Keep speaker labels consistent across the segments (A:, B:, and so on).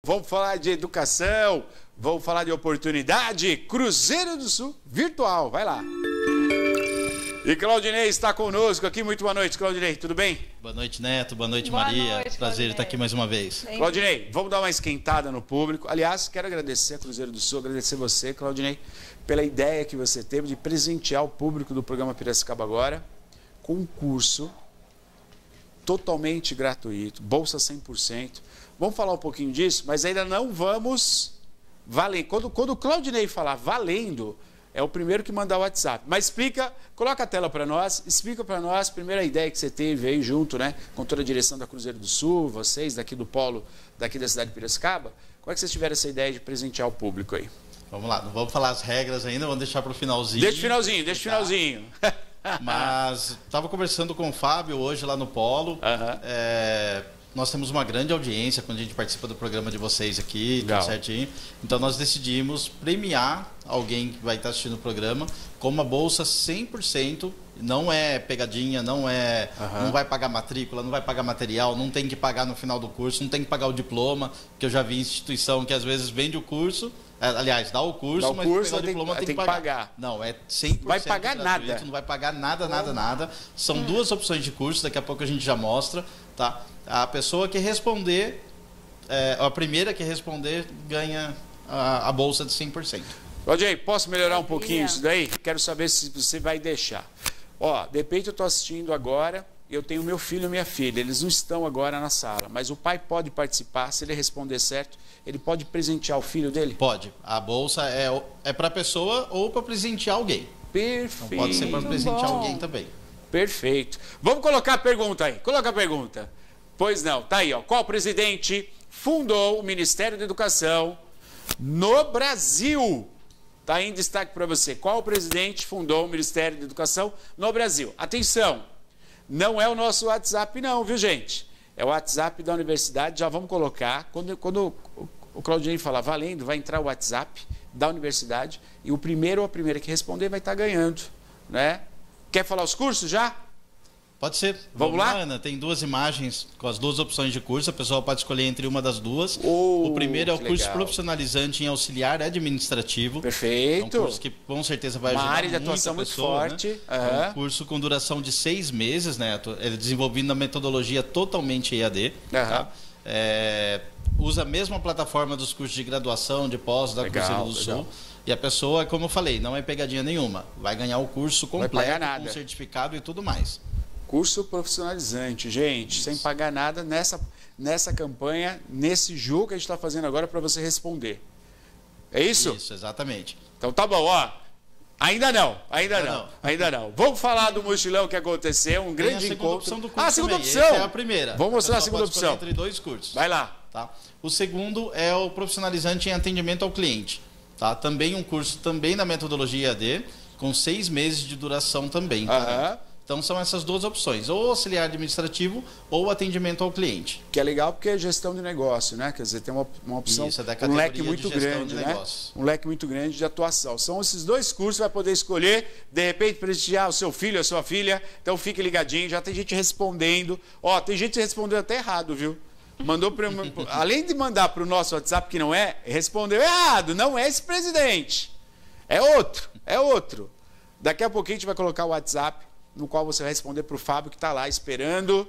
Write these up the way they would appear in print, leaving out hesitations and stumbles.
A: vamos falar de educação, vamos falar de oportunidade. Cruzeiro do Sul virtual, vai lá. E Claudinei está conosco aqui. Muito boa noite, Claudinei. Tudo bem?
B: Boa noite, Neto. Boa noite, Maria.
C: Noite,
B: prazer estar aqui mais uma vez.
C: Sim.
A: Claudinei, vamos dar uma esquentada no público. Aliás, quero agradecer a Cruzeiro do Sul, agradecer você, Claudinei, pela ideia que você teve de presentear o público do programa Piracicaba Agora com um curso totalmente gratuito, bolsa 100%. Vamos falar um pouquinho disso, mas ainda não vamos valer. Quando o Claudinei falar valendo, é o primeiro que mandar o WhatsApp. Mas explica, coloca a tela para nós, explica para nós, primeira ideia que você teve aí junto, né, com toda a direção da Cruzeiro do Sul, vocês daqui do polo, daqui da cidade de Piracicaba, como é que vocês tiveram essa ideia de presentear o público aí?
B: Vamos lá, não vamos falar as regras ainda, vamos deixar para o finalzinho.
A: Deixa o finalzinho, deixa o finalzinho.
B: Mas estava conversando com o Fábio hoje lá no polo. Nós temos uma grande audiência quando a gente participa do programa de vocês aqui, tudo certinho. Então nós decidimos premiar alguém que vai estar assistindo o programa com uma bolsa 100%. Não é pegadinha, não vai pagar matrícula, não vai pagar material, não tem que pagar no final do curso, não tem que pagar o diploma, que eu já vi instituição que às vezes vende o curso, aliás, dá o curso, mas pegar o diploma tem que pagar. Não, é 100%
A: vai pagar
B: gratuito,
A: nada.
B: não vai pagar nada. São duas opções de curso, daqui a pouco a gente já mostra, tá? A pessoa que responder, a primeira que responder ganha a bolsa de 100%.
A: Claudinei, posso melhorar um pouquinho isso daí? Quero saber se você vai deixar. Ó, de repente eu estou assistindo agora, eu tenho meu filho e minha filha, eles não estão agora na sala, mas o pai pode participar, se ele responder certo, ele pode presentear o filho dele?
B: Pode. A bolsa é para a pessoa ou para presentear alguém.
A: Perfeito.
B: Então pode ser para presentear alguém também.
A: Perfeito. Vamos colocar a pergunta aí, coloca a pergunta. Pois não, tá aí, ó. Qual presidente fundou o Ministério da Educação no Brasil? Está aí em destaque para você. Qual presidente fundou o Ministério da Educação no Brasil? Atenção, não é o nosso WhatsApp não, viu gente? É o WhatsApp da universidade, já vamos colocar. Quando o Claudinei falar valendo, vai entrar o WhatsApp da universidade e o primeiro ou a primeira que responder vai estar ganhando, né? Quer falar os cursos já?
B: Pode ser.
A: Vamos lá?
B: Ana, tem duas imagens com as duas opções de curso. A pessoa pode escolher entre uma das duas. O primeiro é o curso profissionalizante em auxiliar administrativo.
A: Perfeito.
B: É um curso que com certeza vai ajudar
A: uma área de
B: muito
A: atuação
B: a
A: muito
B: pessoa,
A: forte.
B: Né? É um curso com duração de 6 meses, né? Ele é desenvolvido na metodologia totalmente EAD. Tá? Usa a mesma plataforma dos cursos de graduação, de pós da Cruzeiro do Sul. E a pessoa, como eu falei, não é pegadinha nenhuma. Vai ganhar o curso completo, com certificado e tudo mais.
A: Curso profissionalizante, gente, sem pagar nada nessa campanha, nesse jogo que a gente está fazendo agora para você responder. É isso?
B: Isso, exatamente.
A: Então tá bom, ó. Ainda não. Vamos falar do mochilão que aconteceu, um grande encontro.
B: A segunda opção. Essa é a primeira.
A: Vamos mostrar a segunda opção.
B: Entre dois cursos.
A: Vai lá.
B: Tá? O segundo é o profissionalizante em atendimento ao cliente. Tá? Também um curso também na metodologia EAD, com 6 meses de duração também. Tá? Então são essas duas opções, ou auxiliar administrativo ou atendimento ao cliente. Que
A: é legal porque é gestão de negócio, né? Quer dizer, tem uma opção,
B: isso,
A: um leque muito grande, né? Um leque muito grande de atuação. São esses dois cursos, vai poder escolher, de repente, prestigiar o seu filho, a sua filha. Então fique ligadinho, já tem gente respondendo. Ó, tem gente respondendo até errado, viu? Mandou além de mandar para o nosso WhatsApp, que não é, respondeu errado, não é esse presidente. É outro. Daqui a pouquinho a gente vai colocar o WhatsApp, no qual você vai responder para o Fábio, que está lá esperando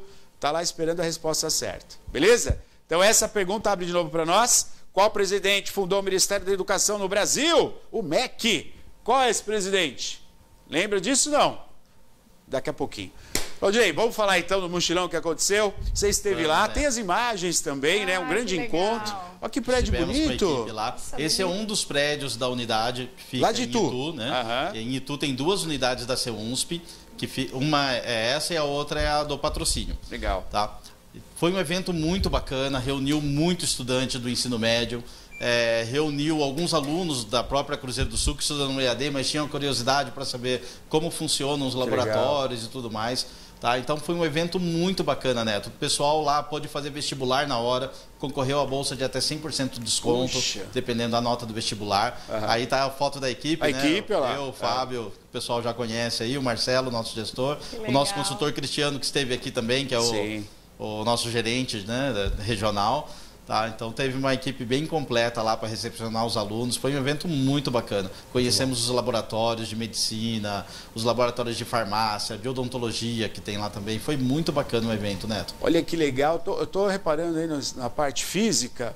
A: a resposta certa. Beleza? Então essa pergunta abre de novo para nós. Qual presidente fundou o Ministério da Educação no Brasil? O MEC. Qual é esse presidente? Lembra disso? Não? Daqui a pouquinho. Claudinei, vamos falar então do mochilão que aconteceu. Você esteve lá, tem as imagens também, né? Um grande encontro. Olha que prédio bonito.
B: Lá. Esse é um dos prédios da unidade que fica
A: lá de Itu.
B: Em Itu, né? Em Itu tem 2 unidades da CEUNSP, que uma é essa e a outra é a do patrocínio.
A: Legal.
B: Tá? Foi um evento muito bacana, reuniu muito estudante do ensino médio, reuniu alguns alunos da própria Cruzeiro do Sul que estudam no EAD, mas tinham curiosidade para saber como funcionam os laboratórios e tudo mais. Tá? Então foi um evento muito bacana, Neto. O pessoal lá pôde fazer vestibular na hora, concorreu a bolsa de até 100% de desconto, dependendo da nota do vestibular. Aí tá a foto da equipe, né?
A: Equipe, lá.
B: Eu, o Fábio, o pessoal já conhece aí, o Marcelo, nosso gestor, o nosso consultor Cristiano, que esteve aqui também, que é o nosso gerente, né, regional. Tá, então teve uma equipe bem completa lá para recepcionar os alunos. Foi um evento muito bacana. Conhecemos os laboratórios de medicina, os laboratórios de farmácia, de odontologia que tem lá também. Foi muito bacana o evento, Neto.
A: Olha que legal. Eu estou reparando aí na parte física.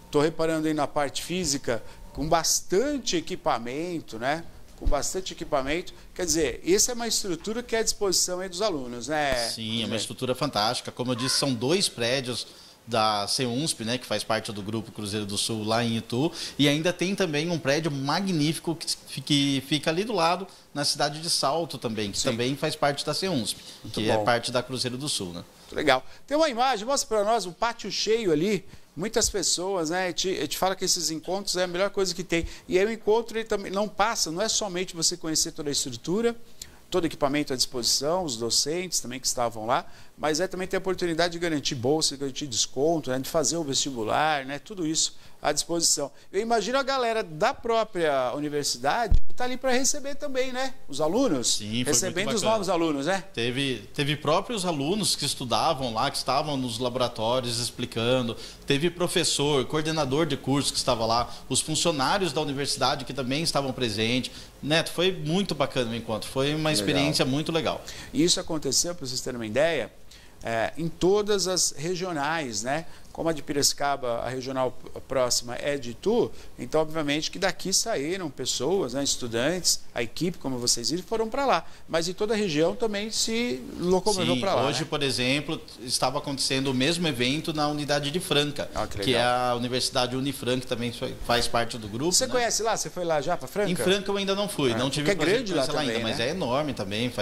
A: Com bastante equipamento, né? Com bastante equipamento. Quer dizer, essa é uma estrutura que é à disposição aí dos alunos, né?
B: Sim, é uma estrutura fantástica. Como eu disse, são 2 prédios da CEUNSP, né, que faz parte do Grupo Cruzeiro do Sul lá em Itu, e ainda tem também um prédio magnífico que fica ali do lado, na cidade de Salto também, que também faz parte da CEUNSP, que é parte da Cruzeiro do Sul, né?
A: Muito legal. Tem uma imagem, mostra para nós, um pátio cheio ali, muitas pessoas, né? A gente fala que esses encontros é a melhor coisa que tem. E aí o encontro ele também não passa, não é somente você conhecer toda a estrutura, todo equipamento à disposição, os docentes também que estavam lá, mas também ter a oportunidade de garantir bolsa, de garantir desconto, né, de fazer o vestibular, né, tudo isso à disposição. Eu imagino a galera da própria universidade que está ali para receber também, né, os alunos.
B: Sim,
A: recebendo os novos alunos, né?
B: Teve próprios alunos que estudavam lá, que estavam nos laboratórios explicando, teve professor, coordenador de curso que estava lá, os funcionários da universidade que também estavam presentes. Neto, foi muito bacana o encontro, foi uma experiência muito legal.
A: Isso aconteceu, para vocês terem uma ideia, em todas as regionais, né? Como a de Piracicaba, a regional próxima é de Itu, então obviamente que daqui saíram pessoas, né, estudantes, a equipe, como vocês viram, foram para lá. Mas em toda a região também se locomoveu para lá.
B: Hoje, né? Por exemplo, estava acontecendo o mesmo evento na unidade de Franca, que é a Universidade Unifran, que também faz parte do grupo.
A: Você conhece lá? Você foi lá já para Franca?
B: Em Franca eu ainda não fui, não tive
A: o prazer de conhecer lá ainda,
B: mas
A: né?
B: é enorme também,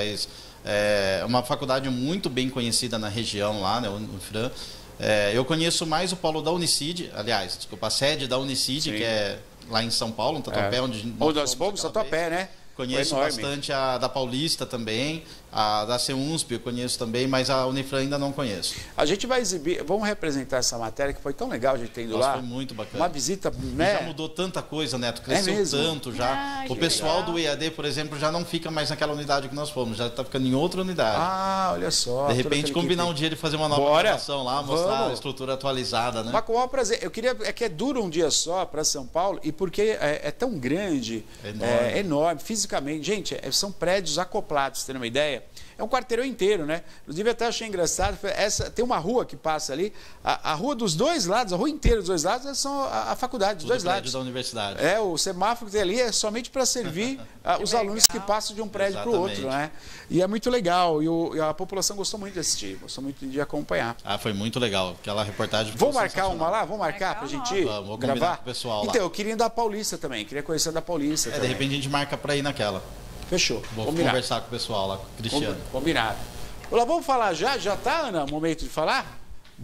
B: é uma faculdade muito bem conhecida na região lá, né, Unifran. Eu conheço mais o polo da Unicid, aliás, desculpa, a sede da Unicid, que é lá em São Paulo, no Tatuapé, onde
A: nós fomos, Tatuapé, né?
B: Conheço bastante a da Paulista também, a da CEUNSP eu conheço também, mas a Unifran ainda não conheço.
A: A gente vai exibir, vamos representar essa matéria que foi tão legal a gente ter ido lá.
B: Foi muito bacana.
A: Uma visita, né?
B: E já mudou tanta coisa, Neto, cresceu tanto já. O pessoal do EAD, por exemplo, já não fica mais naquela unidade que nós fomos, já está ficando em outra unidade.
A: Ah, olha só.
B: De repente combinar um dia de fazer uma nova gravação lá, mostrar a estrutura atualizada, né?
A: Mas com o maior prazer. Eu queria, que é duro um dia só para São Paulo, e porque é tão grande, enorme, fisicamente. Gente, são prédios acoplados, você tem uma ideia? É um quarteirão inteiro, né? Inclusive, até achei engraçado, tem uma rua que passa ali, a rua dos dois lados, a rua inteira dos dois lados, são a faculdade, dos dois lados.
B: Da universidade.
A: O semáforo que tem ali é somente para servir os alunos que passam de um prédio para o outro, né? E é muito legal, e a população gostou muito de assistir, gostou muito de acompanhar.
B: Foi muito legal, aquela reportagem.
A: Vamos marcar uma lá? Vamos marcar para a gente ir?
B: Vamos gravar com o pessoal lá.
A: Então, eu queria ir da Paulista também, queria conhecer a da Paulista também.
B: De repente a gente marca para ir naquela.
A: Fechou.
B: Vou conversar com o pessoal lá, com o Cristiano.
A: Combinado. Olá, vamos falar já? Já tá, Ana? Momento de falar?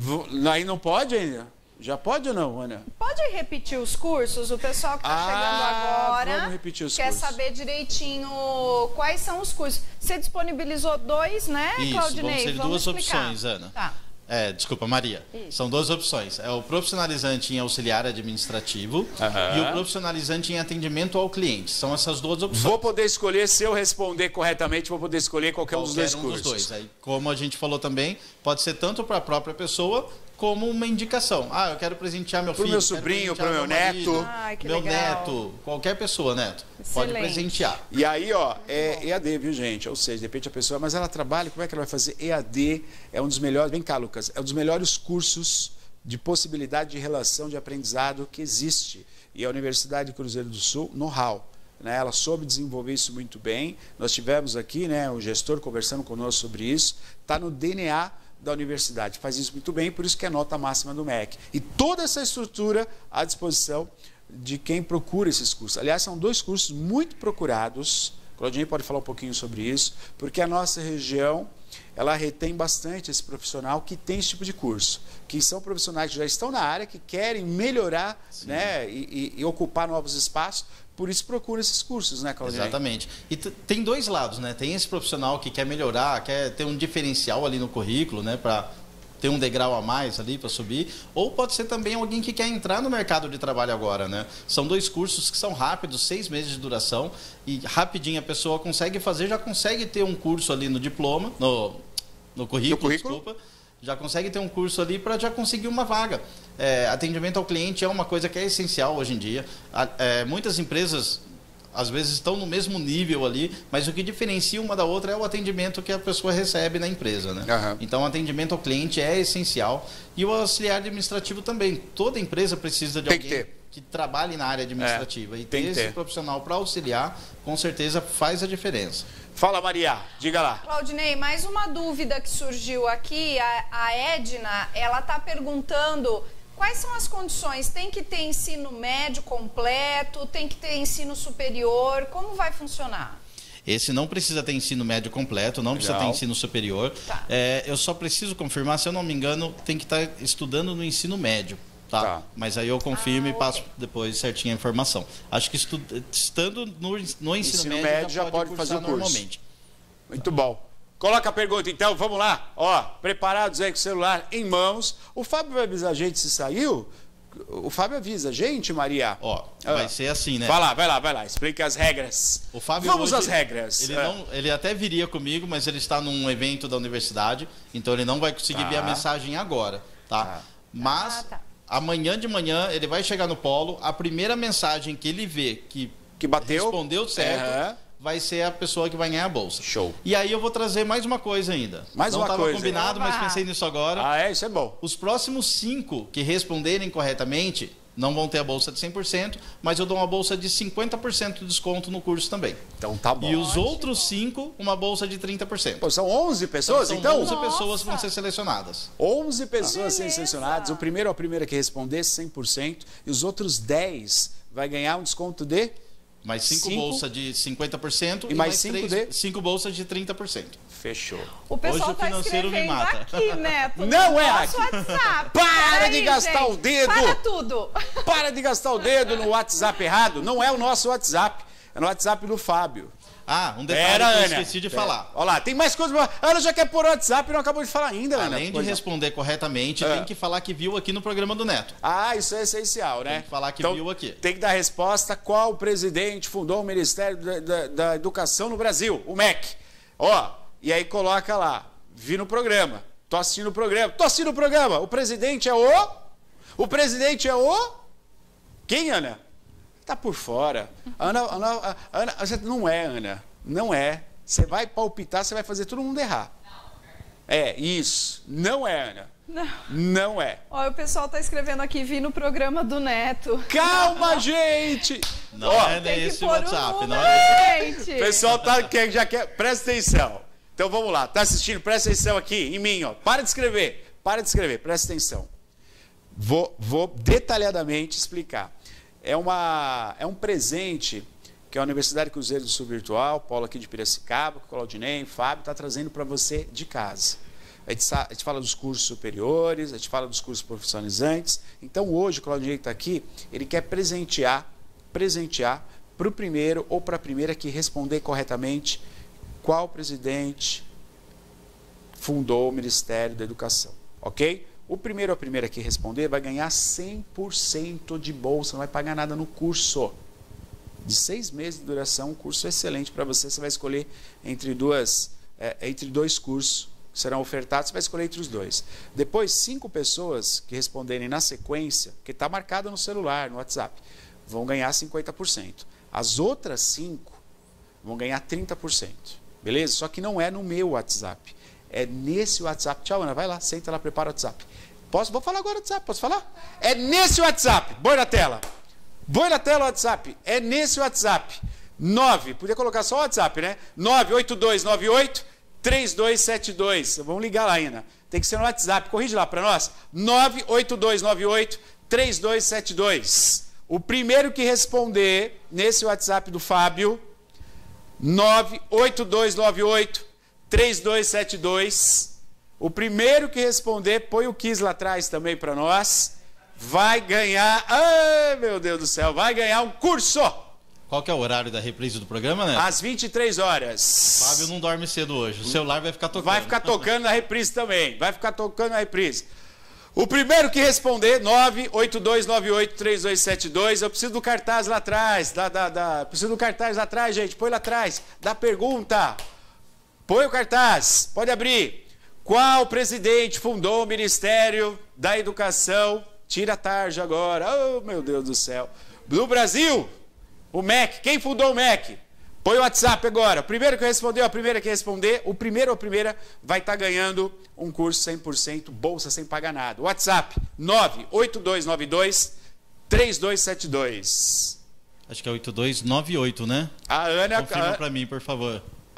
A: Aí não pode ainda? Já pode ou não, Ana?
C: Pode repetir os cursos? O pessoal que está chegando agora
A: vamos repetir os
C: quer
A: cursos.
C: saber direitinho quais são os cursos. Você disponibilizou 2, né, Claudinei?
B: Vão ser duas opções, Ana.
C: Tá.
B: Desculpa, Maria.
C: Isso.
B: São 2 opções. É o profissionalizante em auxiliar administrativo e o profissionalizante em atendimento ao cliente. São essas 2 opções.
A: Vou poder escolher, se eu responder corretamente, vou poder escolher qualquer um dos dois cursos.
B: Aí, como a gente falou também, pode ser tanto para a própria pessoa como uma indicação. Eu quero presentear meu filho.
A: Para o meu sobrinho, para o meu neto.
C: Meu
B: neto, qualquer pessoa, Neto.
C: Excelente.
B: Pode presentear.
A: E aí, é EAD, viu, gente? Ou seja, de repente a pessoa, mas ela trabalha, como é que ela vai fazer? EAD é um dos melhores, vem cá, Lucas, é um dos melhores cursos de possibilidade de relação de aprendizado que existe. E a Universidade de Cruzeiro do Sul, know-how. Né? Ela soube desenvolver isso muito bem. Nós tivemos aqui, né, o gestor conversando conosco sobre isso. Está no DNA da universidade, faz isso muito bem, por isso que é nota máxima do MEC. E toda essa estrutura à disposição de quem procura esses cursos. Aliás, são 2 cursos muito procurados, Claudinei pode falar um pouquinho sobre isso, porque a nossa região, ela retém bastante esse profissional que tem esse tipo de curso, que são profissionais que já estão na área, que querem melhorar, né, e ocupar novos espaços. Por isso procura esses cursos, né, Claudinei?
B: Exatamente. E tem 2 lados, né? Tem esse profissional que quer melhorar, quer ter um diferencial ali no currículo, né? Para ter um degrau a mais ali para subir. Ou pode ser também alguém que quer entrar no mercado de trabalho agora, né? São 2 cursos que são rápidos, 6 meses de duração. E rapidinho a pessoa consegue fazer, já consegue ter um curso ali no diploma, no currículo, desculpa. já consegue ter um curso ali para já conseguir uma vaga. Atendimento ao cliente é uma coisa que é essencial hoje em dia. Muitas empresas às vezes estão no mesmo nível ali, mas o que diferencia uma da outra é o atendimento que a pessoa recebe na empresa, né?
A: Uhum.
B: Então, o atendimento ao cliente é essencial e o auxiliar administrativo também. Toda empresa precisa de alguém que trabalhe na área administrativa e ter esse profissional para auxiliar, com certeza faz a diferença.
A: Fala, Maria, diga lá.
C: Claudinei, mais uma dúvida que surgiu aqui, a Edna, ela está perguntando quais são as condições, tem que ter ensino médio completo, tem que ter ensino superior, como vai funcionar?
B: Esse não precisa ter ensino médio completo, não precisa ter ensino superior.
C: Tá.
B: Eu só preciso confirmar, se eu não me engano, tem que estar estudando no ensino médio. Tá. Mas aí eu confirmo e passo depois certinho a informação. Acho que estando no ensino médio já pode fazer o curso. Normalmente.
A: Muito bom. Coloca a pergunta então, vamos lá. Ó, preparados aí com o celular em mãos. O Fábio vai avisar a gente se saiu? O Fábio avisa a gente, Maria?
B: Vai ser assim, né?
A: Vai lá. Explica as regras.
B: O Fábio
A: vamos às regras.
B: Ele até viria comigo, mas ele está num evento da universidade, então ele não vai conseguir ver a mensagem agora, tá? Mas amanhã de manhã ele vai chegar no polo, a primeira mensagem que ele vê que
A: bateu,
B: respondeu certo, vai ser a pessoa que vai ganhar a bolsa.
A: Show.
B: E aí eu vou trazer mais uma coisa ainda. Não estava combinado, mas pensei nisso agora.
A: Isso é bom.
B: Os próximos 5 que responderem corretamente não vão ter a bolsa de 100%, mas eu dou uma bolsa de 50% de desconto no curso também.
A: Então tá bom.
B: E os outros 5, uma bolsa de 30%.
A: Pô, são 11 pessoas, então?
B: 11 pessoas vão ser selecionadas.
A: 11 pessoas serem selecionadas. O primeiro ou a primeira que responder 100%. E os outros 10 vai ganhar um desconto de...
B: Mais 5 bolsas de 50% e mais 5 bolsas de 30%.
A: Fechou.
C: O pessoal está escrevendo aqui, Neto.
A: Não é
C: aqui. WhatsApp.
A: Para de gastar o dedo.
C: Para tudo.
A: Para de gastar o dedo no WhatsApp errado. Não é o nosso WhatsApp. É no WhatsApp do Fábio.
B: Um detalhe que eu esqueci de falar.
A: Olha lá, tem mais coisa. A Ana já quer pôr o WhatsApp e não acabou de falar ainda, Ana.
B: Além de responder corretamente, tem que falar que viu aqui no programa do Neto.
A: Isso é essencial, né?
B: Tem que falar que viu aqui.
A: Tem que dar resposta qual presidente fundou o Ministério da Educação no Brasil, o MEC. E aí coloca lá, vi no programa, tô assistindo o programa. O presidente é o presidente é o... Quem, Ana? Tá por fora. Ana, não é, Ana. Não é. Você vai palpitar, você vai fazer todo mundo errar. Isso. Não é, Ana. Não é.
C: O pessoal tá escrevendo aqui, vi no programa do Neto.
A: Calma, gente!
B: Não é nesse WhatsApp, não
A: é. O pessoal já quer. Presta atenção. Então vamos lá. Tá assistindo? Presta atenção aqui em mim, Para de escrever. Presta atenção. Vou detalhadamente explicar. É um presente que a Universidade Cruzeiro do Sul Virtual, polo aqui de Piracicaba, que o Claudinei, o Fábio, está trazendo para você de casa. A gente fala dos cursos superiores, a gente fala dos cursos profissionalizantes. Então hoje o Claudinei está aqui, ele quer presentear para o primeiro ou para a primeira que responder corretamente qual presidente fundou o Ministério da Educação, ok? O primeiro ou a primeira que responder vai ganhar 100% de bolsa, não vai pagar nada no curso. De 6 meses de duração, um curso excelente para você. Você vai escolher entre dois cursos que serão ofertados, você vai escolher entre os dois. Depois, 5 pessoas que responderem na sequência, que está marcada no celular, no WhatsApp, vão ganhar 50%. As outras 5 vão ganhar 30%. Beleza? Só que não é no meu WhatsApp. É nesse WhatsApp. Tchau, Ana. Vai lá, senta lá, prepara o WhatsApp. Vou falar agora o WhatsApp, posso falar? É nesse WhatsApp. Põe na tela. Põe na tela o WhatsApp. É nesse WhatsApp. 9, podia colocar só o WhatsApp, né? 98298-3272. Vamos ligar lá ainda. Tem que ser no WhatsApp. Corrige lá para nós. 98298-3272. O primeiro que responder nesse WhatsApp do Fábio, 98298-3272. O primeiro que responder, põe o quiz lá atrás também para nós, vai ganhar, ai meu Deus do céu, vai ganhar um curso.
B: Qual que é o horário da reprise do programa, né?
A: Às 23 horas.
B: O Fábio não dorme cedo hoje, o celular vai ficar tocando.
A: Vai ficar tocando na reprise também, O primeiro que responder, 98298-3272, eu preciso do cartaz lá atrás, preciso do cartaz lá atrás, gente, põe lá atrás, da pergunta. Põe o cartaz, pode abrir. Qual presidente fundou o Ministério da Educação? Tira a tarde agora. Oh, meu Deus do céu. No Brasil, o MEC. Quem fundou o MEC? Põe o WhatsApp agora. O primeiro que respondeu, a primeira que responder, o primeiro ou a primeira vai estar ganhando um curso 100%, bolsa sem pagar nada. WhatsApp 98292-3272.
B: Acho que é 8298, né?
A: A Ana...
B: Confirma para mim, por favor.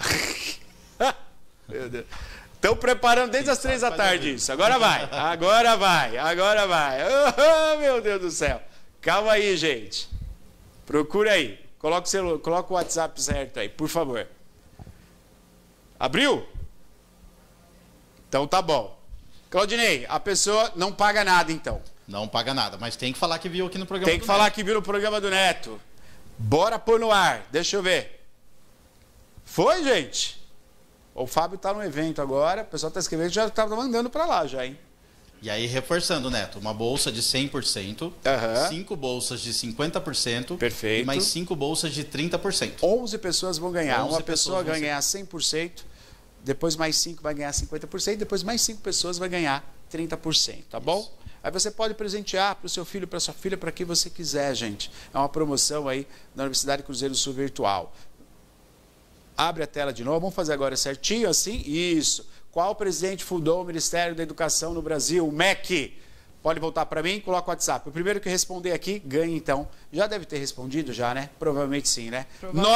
A: Meu Deus. Estão preparando desde as 3 da tarde isso. Agora vai, agora vai, agora vai. Oh, meu Deus do céu. Calma aí, gente. Procura aí. Coloca o WhatsApp certo aí, por favor. Abriu? Então tá bom. Claudinei, a pessoa não paga nada então.
B: Não paga nada, mas tem que falar que viu aqui no programa do Neto.
A: Tem que falar que viu no programa do Neto. Bora pôr no ar. Deixa eu ver. Foi, gente? O Fábio está no evento agora, o pessoal está escrevendo, já estava mandando para lá já, hein?
B: E aí, reforçando, Neto, uma bolsa de 100%, 5 bolsas de 50%,
A: perfeito,
B: e mais 5 bolsas de 30%.
A: 11 pessoas vão ganhar. Uma pessoa vai ganhar 100%, depois mais 5 vai ganhar 50%, depois mais 5 pessoas vai ganhar 30%, tá bom? Isso. Aí você pode presentear para o seu filho, para sua filha, para quem você quiser, gente. É uma promoção aí da Universidade Cruzeiro do Sul Virtual. Abre a tela de novo, vamos fazer agora certinho assim? Isso. Qual presidente fundou o Ministério da Educação no Brasil? O MEC. Pode voltar para mim, coloca o WhatsApp. O primeiro que responder aqui, ganha então. Já deve ter respondido já, né? Provavelmente sim, né?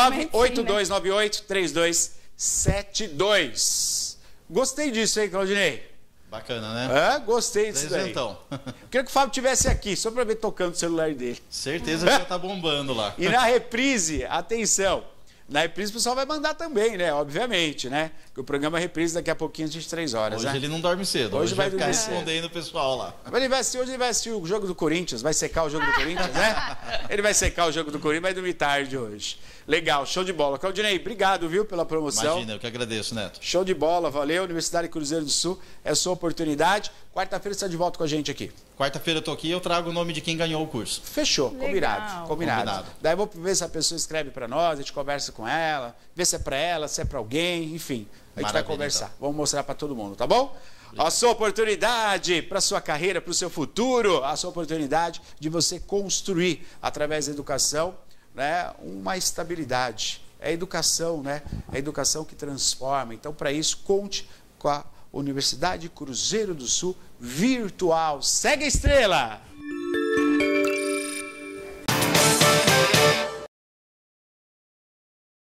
A: 98298-3272. Gostei disso, hein, Claudinei?
B: Bacana, né?
A: Gostei disso daí.
B: Então.
A: Queria que o Fábio estivesse aqui, só para ver tocando o celular dele.
B: Certeza que já tá bombando lá.
A: E na reprise, atenção. Na reprise o pessoal vai mandar também, né? Obviamente, né? Porque o programa reprise daqui a pouquinho às 23 horas.
B: Hoje
A: né?
B: ele não dorme cedo. Hoje vai ficar respondendo o pessoal lá.
A: Mas hoje ele vai assistir o jogo do Corinthians, vai secar o jogo do Corinthians, né? Ele vai secar o jogo do Corinthians, vai dormir tarde hoje. Legal, show de bola. Claudinei, obrigado, viu, pela promoção.
B: Imagina, eu que agradeço, Neto.
A: Show de bola, valeu. Universidade Cruzeiro do Sul, é a sua oportunidade. Quarta-feira você está de volta com a gente aqui.
B: Quarta-feira eu tô aqui e eu trago o nome de quem ganhou o curso.
A: Fechou,
C: legal.
A: combinado. Daí eu vou ver se a pessoa escreve para nós, a gente conversa com ela, vê se é para ela, se é para alguém, enfim. A gente vai conversar. Então. Vamos mostrar para todo mundo, tá bom? Obrigado. A sua oportunidade para a sua carreira, para o seu futuro, a sua oportunidade de você construir, através da educação, né, uma estabilidade. É a educação, né? É a educação que transforma. Então, para isso, conte com a Universidade Cruzeiro do Sul Virtual. Segue a estrela!